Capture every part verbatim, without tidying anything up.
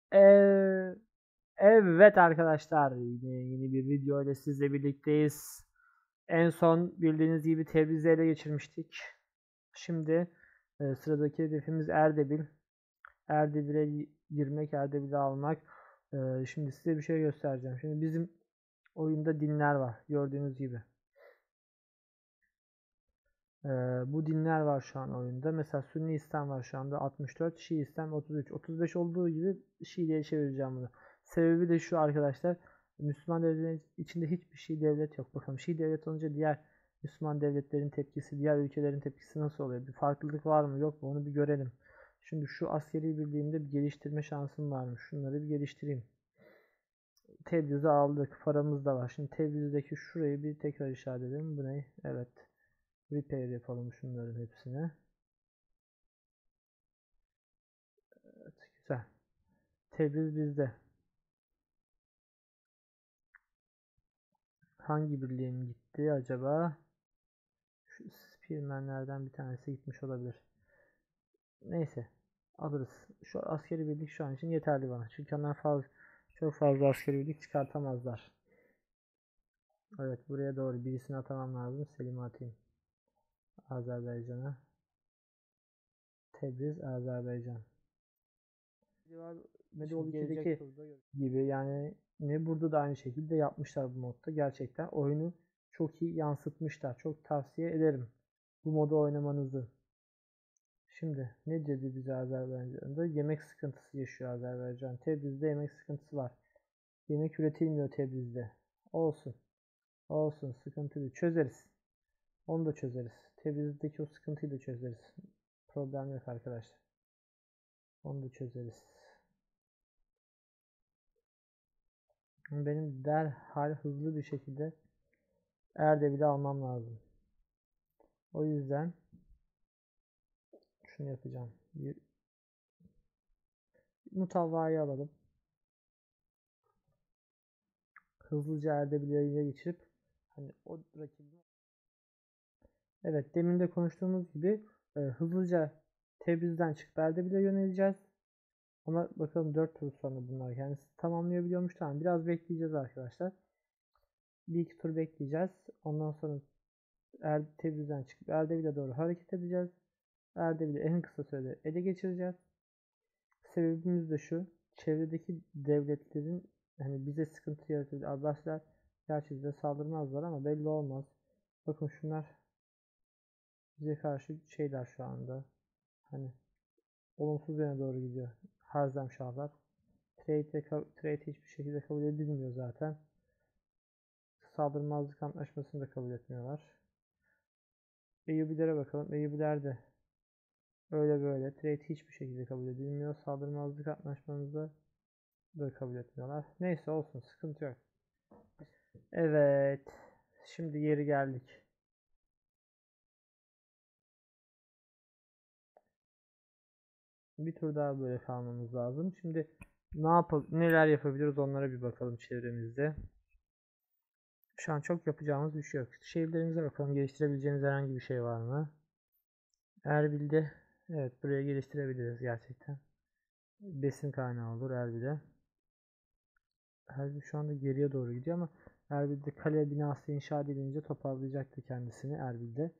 Ee, evet arkadaşlar, yine yeni bir video ile sizle birlikteyiz. En son bildiğiniz gibi Tebriz'i ele geçirmiştik. Şimdi e, sıradaki hedefimiz Erdebil. Erdebil'e girmek, Erdebil'i almak. E, şimdi size bir şey göstereceğim. Şimdi bizim oyunda dinler var, gördüğünüz gibi. E, bu dinler var şu an oyunda. Mesela Sünni İslam var şu anda altmış dört, Şii İslam otuz üç. otuz beş olduğu gibi Şii diye çevireceğim bunu. Sebebi de şu arkadaşlar. Müslüman devletlerin içinde hiçbir Şii devlet yok. Bakalım Şii devlet olunca diğer Müslüman devletlerin tepkisi, diğer ülkelerin tepkisi nasıl oluyor? Bir farklılık var mı yok mu? Onu bir görelim. Şimdi şu askeri birliğimde bir geliştirme şansım varmış. Şunları bir geliştireyim. Tebriz'i aldık. Paramız da var. Şimdi Tebriz'deki şurayı bir tekrar işaret edelim. Bu ne? Evet. Repair yapalım şunların hepsine. Evet, güzel. Tebriz bizde. Hangi birliğim gitti acaba? Şu Spearman'lerden bir tanesi gitmiş olabilir. Neyse. Alırız. Şu askeri birlik şu an için yeterli bana. Çünkü onlar fazla, çok fazla askeri birlik çıkartamazlar. Evet, buraya doğru birisini atamam lazım. Selim'i atayım. Azerbaycan'a. Tebriz, Azerbaycan. Medieval ikideki gibi yani ne burada da aynı şekilde yapmışlar bu modda. Gerçekten oyunu çok iyi yansıtmışlar. Çok tavsiye ederim bu modu oynamanızı. Şimdi ne dedi bize Azerbaycan'da? Yemek sıkıntısı yaşıyor Azerbaycan. Tebriz'de yemek sıkıntısı var. Yemek üretilmiyor Tebriz'de. Olsun. Olsun. Sıkıntı değil. Çözeriz. Onu da çözeriz. Tebriz'deki o sıkıntıyı da çözeriz. Problem yok arkadaşlar. Onu da çözeriz. Benim derhal hızlı bir şekilde Erdebil'i almam lazım. O yüzden şunu yapacağım. Bir mutavvayı alalım. Hızlıca Erdebil'i ele geçirip hani o rakibi. Evet, demin de konuştuğumuz gibi e, hızlıca Tebriz'den çıkıp Erdebil'e yöneleceğiz. Ama bakalım dört tur sonra bunlar kendisi tamamlayabiliyormuş. Tamam, biraz bekleyeceğiz arkadaşlar. Bir iki tur bekleyeceğiz. Ondan sonra er, Tebriz'den çıkıp Erdebil'e doğru hareket edeceğiz. Erdebil'i en kısa sürede ele geçireceğiz. Sebebimiz de şu. Çevredeki devletlerin hani bize sıkıntı yaratabilir. Abbasiler gerçi bize saldırmazlar ama belli olmaz. Bakın şunlar bize karşı şeyler şu anda. Hani olumsuz yöne doğru gidiyor. Harzemşahlar. Trade, trade hiçbir şekilde kabul edilmiyor zaten. Saldırmazlık antlaşmasını da kabul etmiyorlar. Eyyubilere bakalım. Eyyubiler de öyle böyle. Trade hiçbir şekilde kabul edilmiyor. Saldırmazlık antlaşmamızda da kabul etmiyorlar. Neyse olsun, sıkıntı yok. Evet. Şimdi yeri geldik. Bir tur daha böyle kalmamız lazım. Şimdi ne yap neler yapabiliriz onlara bir bakalım çevremizde. Şu an çok yapacağımız bir şey yok. Şehirlerimize bakalım, geliştirebileceğimiz herhangi bir şey var mı? Erbil'de evet, buraya geliştirebiliriz gerçekten. Besin kaynağı olur Erbil'e. Erbil şu anda geriye doğru gidiyor ama Erbil'de kale binası inşa edilince toparlayacaktı kendisini Erbil'de.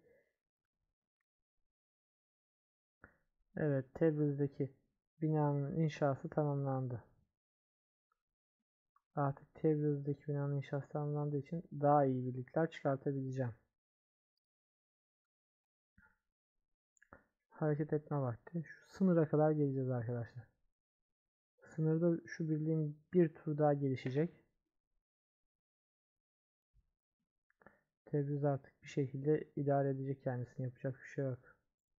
Evet, Tebriz'deki binanın inşası tamamlandı. Artık Tebriz'deki binanın inşası tamamlandığı için daha iyi birlikler çıkartabileceğim. Hareket etme vakti. Şu sınıra kadar geleceğiz arkadaşlar. Sınırda şu birliğin bir tur daha gelişecek. Tebriz artık bir şekilde idare edecek kendisini. Yapacak bir şey yok.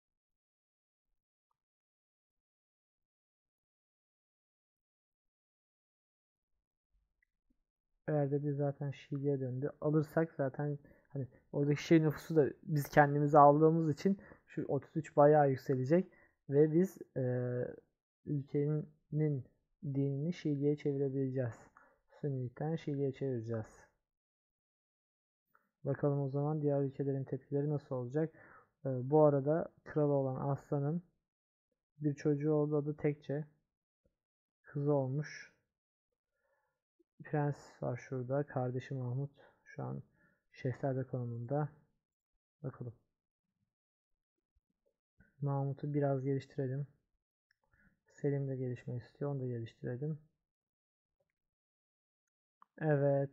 Erdebil zaten Şiili'ye döndü. Alırsak zaten hani oradaki Şii nüfusu da biz kendimize aldığımız için şu otuz üç bayağı yükselecek ve biz e, ülkenin dinini Şiili'ye çevirebileceğiz. Sünnilikten Şiili'ye çevireceğiz. Bakalım o zaman diğer ülkelerin tepkileri nasıl olacak. E, bu arada kral olan Aslan'ın bir çocuğu oldu, adı Tekçe. kızı olmuş. Prens var şurada. Kardeşi Mahmut. Şu an şehzade konumunda. Bakalım. Mahmut'u biraz geliştirelim. Selim de gelişmek istiyor. Onu da geliştirelim. Evet.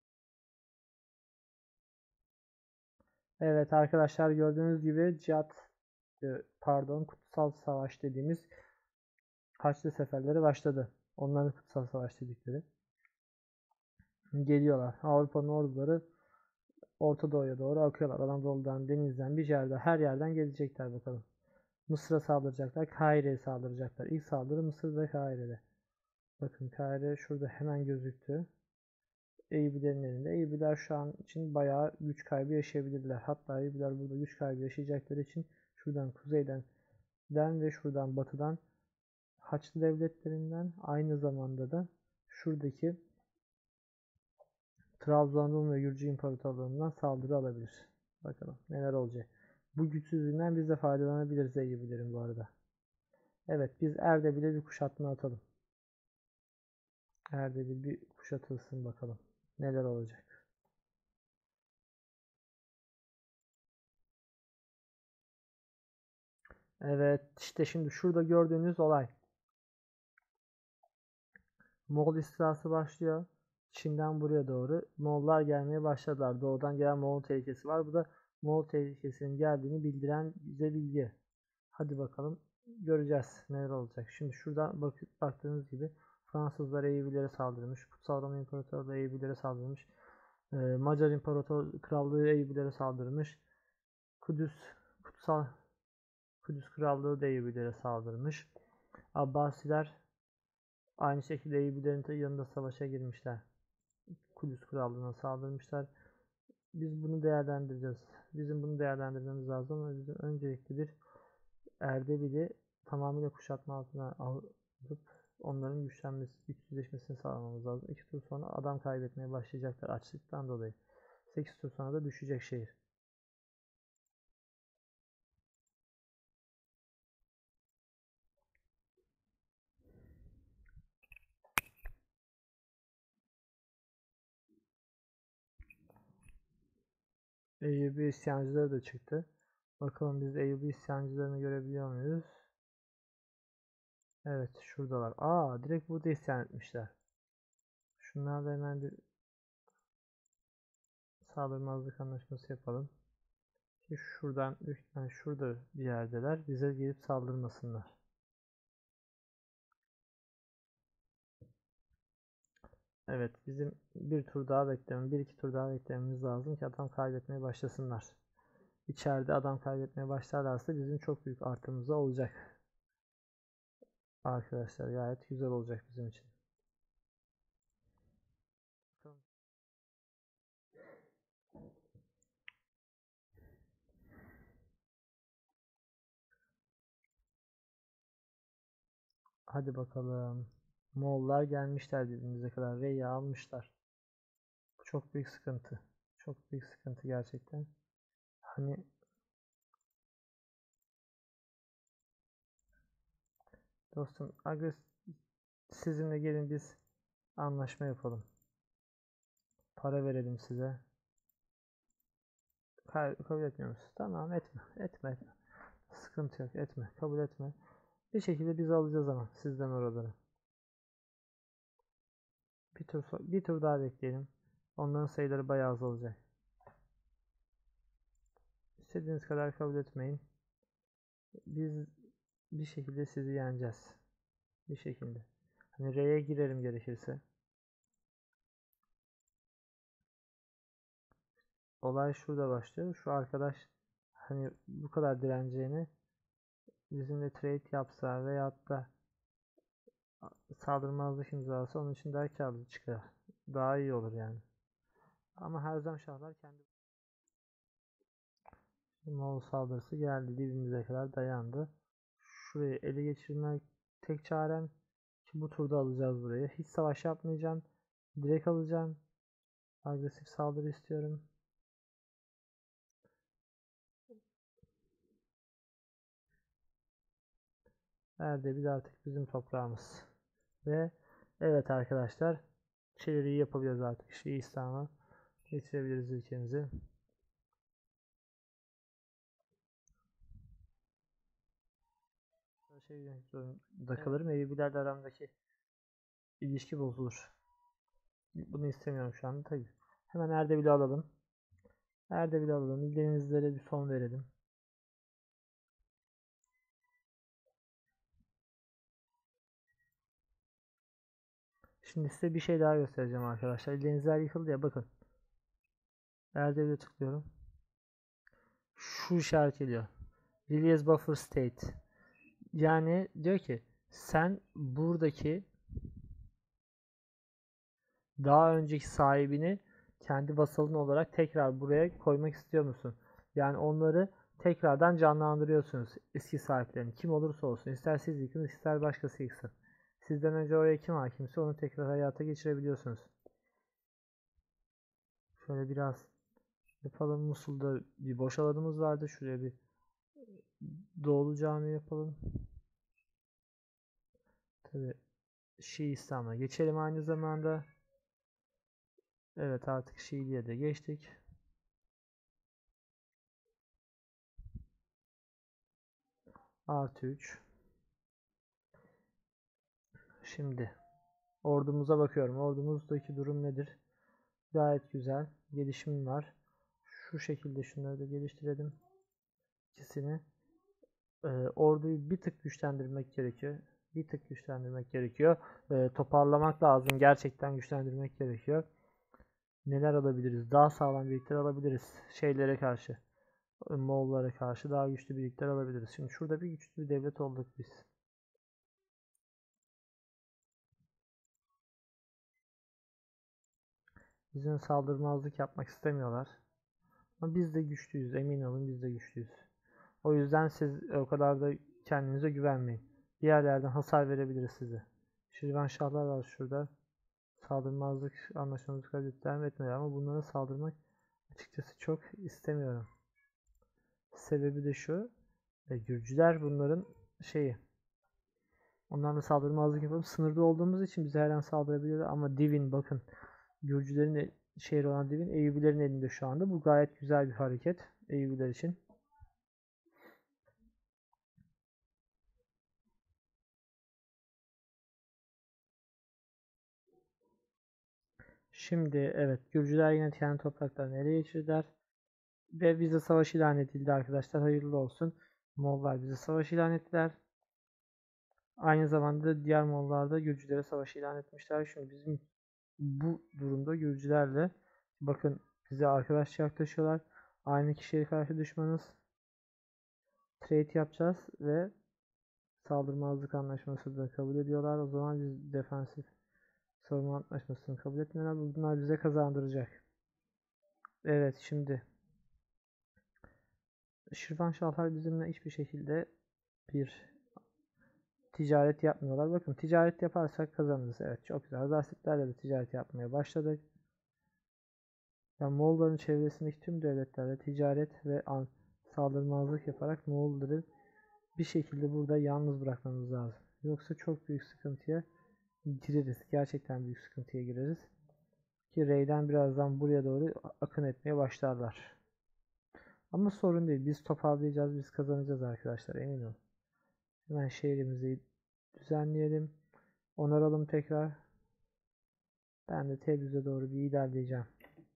Evet arkadaşlar, gördüğünüz gibi Cihat pardon Kutsal Savaş dediğimiz Haçlı seferleri başladı. Onların Kutsal Savaş dedikleri. Geliyorlar. Avrupa'nın orduları Orta Doğu'ya doğru akıyorlar. Anadolu'dan, denizden, bir yerden, her yerden gelecekler bakalım. Mısır'a saldıracaklar. Kahire'ye saldıracaklar. İlk saldırı Mısır'da, Kahire'de. Bakın Kahire şurada hemen gözüktü. Eyyubilerin elinde. Eyyubiler şu an için bayağı güç kaybı yaşayabilirler. Hatta Eyyubiler burada güç kaybı yaşayacakları için şuradan kuzeyden den ve şuradan batıdan Haçlı devletlerinden, aynı zamanda da şuradaki Trabzon Rum ve Gürcü İmparatorluğundan saldırı alabilir. Bakalım neler olacak. Bu güçsüzlüğünden biz de faydalanabiliriz Eyyubilerin bu arada. Evet, biz Erdebil'e bir kuşatma atalım. Erdebil bir kuşatılsın bakalım. Neler olacak. Evet, işte şimdi şurada gördüğünüz olay. Moğol istilası başlıyor. Çin'den buraya doğru Moğollar gelmeye başladılar. Doğudan gelen Moğol tehlikesi var. Bu da Moğol tehlikesinin geldiğini bildiren bize bilgi. Hadi bakalım göreceğiz neler olacak. Şimdi şuradan bak baktığınız gibi Fransızlar Eyyubilere saldırmış. Kutsal Roma İmparatorluğu Eyyubilere saldırmış. Ee, Macar İmparator Krallığı Eyyubilere saldırmış. Kudüs Kutsal Kudüs Krallığı da Eyyubilere saldırmış. Abbasiler aynı şekilde Eyyubilerin yanında savaşa girmişler. Kudüs Krallığı'na saldırmışlar. Biz bunu değerlendireceğiz. Bizim bunu değerlendirmemiz lazım ama bizim öncelikle bir Erdebil'i tamamıyla kuşatma altına alıp onların güçlenmesi, güçsüzleşmesini sağlamamız lazım. İki tur sonra adam kaybetmeye başlayacaklar açlıktan dolayı. Sekiz tur sonra da düşecek şehir. Eyyubi isyancıları da çıktı. Bakalım biz Eyyubi isyancılarını görebiliyor muyuz? Evet, şuradalar. Aa, direkt burada isyan etmişler. Şunlarla hemen bir saldırmazlık anlaşması yapalım. Ki şuradan, yani şurada bir yerdeler. Bize gelip saldırmasınlar. Evet, bizim bir tur daha beklememiz, bir iki tur daha beklememiz lazım ki adam kaybetmeye başlasınlar. İçeride adam kaybetmeye başlarlarsa bizim çok büyük artımız olacak. Arkadaşlar gayet güzel olacak bizim için. Hadi bakalım. Moğollar gelmişler dibimize kadar. Rey'i almışlar. Bu çok büyük sıkıntı. Çok büyük sıkıntı gerçekten. Hani dostum, agres sizinle gelin biz anlaşma yapalım. Para verelim size. Kabul etmiyor musun? Tamam, etme. Etme etme. Sıkıntı yok, etme. Kabul etme. Bir şekilde biz alacağız ama sizden oraları. Bir tur, bir tur daha bekleyelim. Onların sayıları bayağı az olacak. İstediğiniz kadar kabul etmeyin. Biz bir şekilde sizi yeneceğiz. Bir şekilde. Hani R'ye girelim gerekirse. Olay şurada başlıyor. Şu arkadaş hani bu kadar direneceğini bizimle trade yapsa veyahut da saldırmazlık imzalasa onun için daha karlı çıkar. Daha iyi olur yani. Ama her zaman şahlar kendi Moğol saldırısı geldi. Dibimize kadar dayandı. Şurayı ele geçirmek tek çarem ki bu turda alacağız burayı. Hiç savaş yapmayacağım. Direkt alacağım. Agresif saldırı istiyorum. Erdebil artık bizim toprağımız. Ve evet arkadaşlar, çeviriyi yapabiliyoruz artık. Şii İslam'a geçirebiliriz ülkemizi. Şey zorunda kalırım. Eyyubilerle aramdaki ilişki bozulur. Bunu istemiyorum şu anda tabii. Hemen Erdebil'i alalım. Erdebil'i alalım. İldenizlere bir son verelim. Şimdi size bir şey daha göstereceğim arkadaşlar. İldenizler yıkıldı ya, bakın. Erdebil'e tıklıyorum. Şu işaret geliyor. Release buffer state. Yani diyor ki sen buradaki daha önceki sahibini kendi vasalın olarak tekrar buraya koymak istiyor musun? Yani onları tekrardan canlandırıyorsunuz, eski sahiplerini. Kim olursa olsun. İster siz yıkın, ister başkası yıksın. Sizden önce oraya kim hakimse onu tekrar hayata geçirebiliyorsunuz. Şöyle biraz yapalım. Musul'da bir boş alanımız vardı. Şuraya bir Doğulu Cami yapalım. Tabi Şii İslam'a geçelim aynı zamanda. Evet, artık Şiiliğe de geçtik. Artı üç. Şimdi ordumuza bakıyorum. Ordumuzdaki durum nedir? Gayet güzel. Gelişim var. Şu şekilde şunları da geliştirelim. İkisini. Ee, orduyu bir tık güçlendirmek gerekiyor. Bir tık güçlendirmek gerekiyor. Ee, toparlamak lazım. Gerçekten güçlendirmek gerekiyor. Neler alabiliriz? Daha sağlam birlikler alabiliriz. Şeylere karşı. Moğollara karşı daha güçlü birlikler alabiliriz. Şimdi şurada bir güçlü bir devlet olduk biz. Bizim saldırmazlık yapmak istemiyorlar. Ama biz de güçlüyüz. Emin olun, biz de güçlüyüz. O yüzden siz o kadar da kendinize güvenmeyin. Bir yerlerden hasar verebiliriz size. Şirvanşahlar var şurada. Saldırmazlık anlaşmamızı kabul devam etmiyor ama bunlara saldırmak açıkçası çok istemiyorum. Sebebi de şu. E, Gürcüler bunların şeyi. Onlarla saldırmazlık yapalım. Sınırda olduğumuz için bize her an saldırabilirler ama Divin, bakın. Gürcülerin şehri olan Divin Eyyubilerin elinde şu anda. Bu gayet güzel bir hareket Eyyubiler için. Şimdi evet, Gürcüler yine kendi topraklarını ele geçirdiler. Ve bize savaş ilan edildi arkadaşlar. Hayırlı olsun. Moğollar bize savaş ilan ettiler. Aynı zamanda diğer Moğollar da Gürcülere savaş ilan etmişler. Şimdi bizim bu durumda Gürcülerle, bakın, bize arkadaşça yaklaşıyorlar. Aynı kişiye karşı düşmanız. Trade yapacağız ve saldırmazlık anlaşması da kabul ediyorlar. O zaman biz defansif savunma anlaşmasını kabul etmiyorlar. Bunlar bize kazandıracak. Evet, şimdi Şirvanşahlar bizimle hiçbir şekilde bir ticaret yapmıyorlar. Bakın, ticaret yaparsak kazanırız. Evet, çok güzel. Hazarsetlerle de ticaret yapmaya başladık. Yani Moğolların çevresindeki tüm devletlerle ticaret ve an saldırmazlık yaparak Moğolları bir şekilde burada yalnız bırakmamız lazım. Yoksa çok büyük sıkıntıya gireriz. Gerçekten büyük sıkıntıya gireriz. Ki Rey'den birazdan buraya doğru akın etmeye başlarlar. Ama sorun değil. Biz toparlayacağız. Biz kazanacağız arkadaşlar. Emin olun. Hemen şehrimizi düzenleyelim. Onaralım tekrar. Ben de Tebriz'e doğru bir ilerleyeceğim.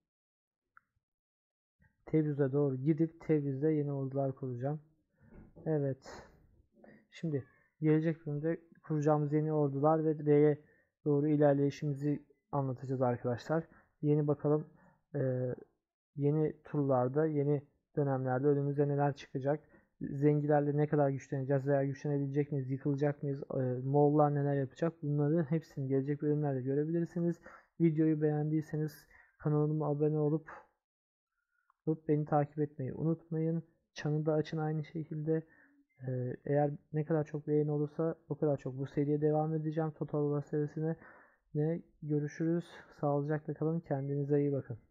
Tebriz'e doğru gidip Tebriz'de yeni ordular kuracağım. Evet. Şimdi gelecek bölümde kuracağımız yeni ordular ve R'ye doğru ilerleyişimizi anlatacağız arkadaşlar. Yeni bakalım e, yeni turlarda, yeni dönemlerde önümüze neler çıkacak. Zengilerle ne kadar güçleneceğiz veya güçlenebilecek miyiz, yıkılacak mıyız, e, Moğollar neler yapacak, bunları hepsini gelecek bölümlerde görebilirsiniz. Videoyu beğendiyseniz kanalıma abone olup, olup beni takip etmeyi unutmayın. Çanı da açın aynı şekilde. Ee, eğer ne kadar çok beğeni olursa o kadar çok bu seriye devam edeceğim. Total War serisine. Ne görüşürüz. Sağlıcakla kalın. Kendinize iyi bakın.